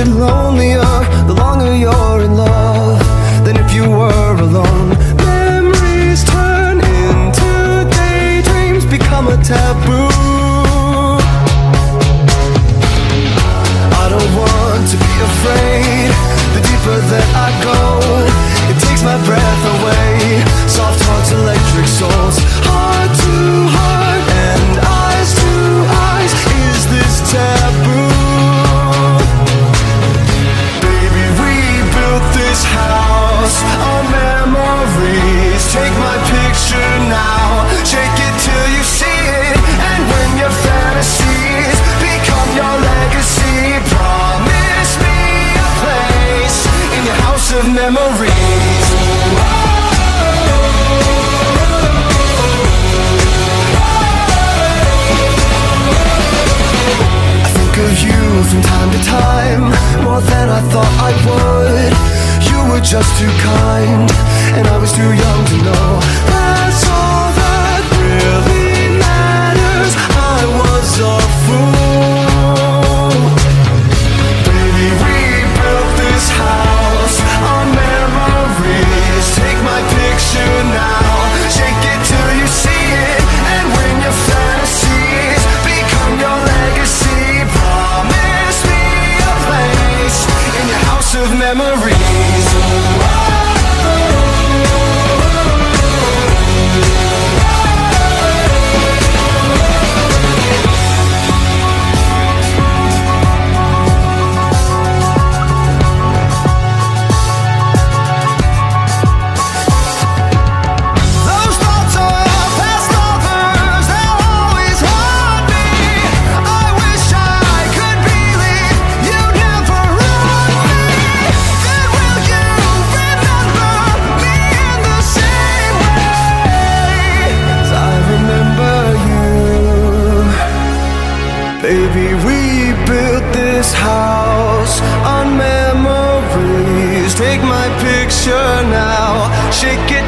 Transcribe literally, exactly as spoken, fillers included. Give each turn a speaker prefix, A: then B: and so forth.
A: get lonelier the longer you're in love than if you were alone. Memories turn into daydreams, become a taboo. I don't want to be afraid. The deeper that I go, it takes my breath away. Soft hearts, electric souls, heart to heart and eyes to eyes. Is this taboo? Baby, we built this house on memories. Take my picture now, shake it till you see it. And when your fantasies become your legacy, promise me a place in your house of memories. I think of you from time to time, more than I thought I would. You were just too kind, and I was too young to know. That's all that really matters. I was a fool. Baby, we built this house on memories. Take my picture now, shake it till you see it. And when your fantasies become your legacy, promise me a place in your house of memories. Baby, we built this house on memories. Take my picture now, shake it